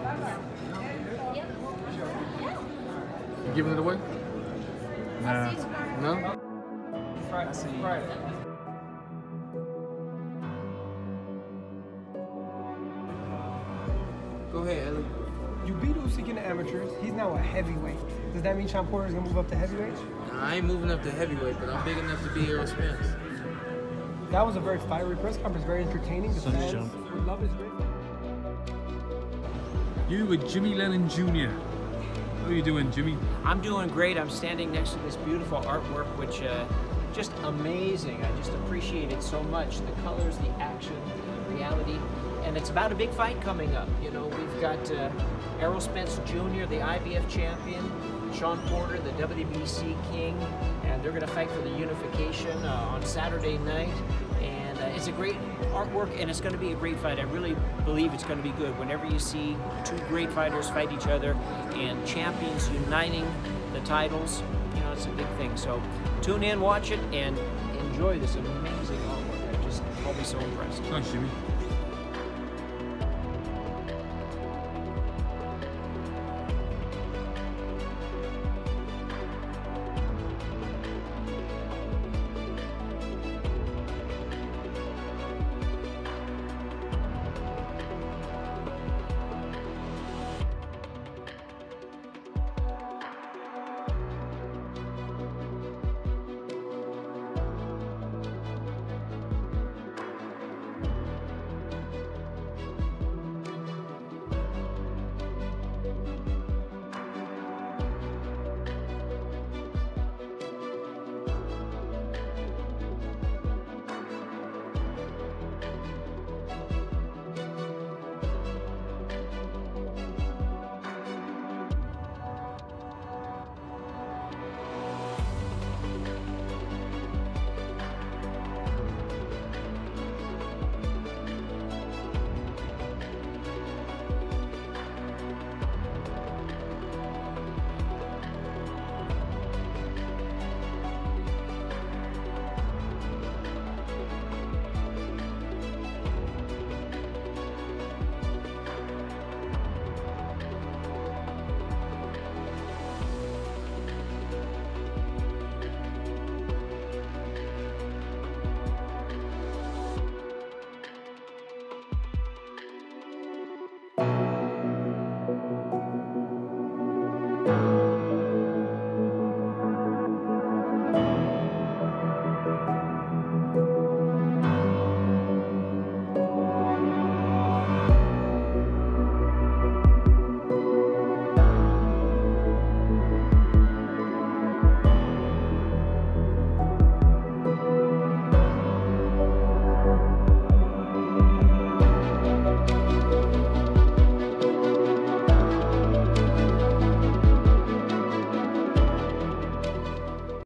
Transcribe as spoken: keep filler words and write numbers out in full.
You giving it away? Nah. No? Friday. Go ahead, Ellie. You beat Usyk in the amateurs. He's now a heavyweight. Does that mean Sean Porter's gonna move up to heavyweight? Nah, I ain't moving up to heavyweight, but I'm big enough to be Errol Spence. That was a very fiery press conference, very entertaining. The Sun's fans jump. would love his great. You with Jimmy Lennon Junior How are you doing, Jimmy? I'm doing great. I'm standing next to this beautiful artwork, which uh, just amazing. I just appreciate it so much. The colors, the action, the reality. And it's about a big fight coming up. You know, we've got uh, Errol Spence Junior, the I B F champion, Sean Porter, the W B C king, and they're going to fight for the unification uh, on Saturday night. And uh, it's a great artwork, and it's going to be a great fight. I really believe it's going to be good. Whenever you see two great fighters fight each other and champions uniting the titles, you know, it's a big thing. So tune in, watch it, and enjoy this amazing artwork. I just, I'll be so impressed. Thanks, Jimmy.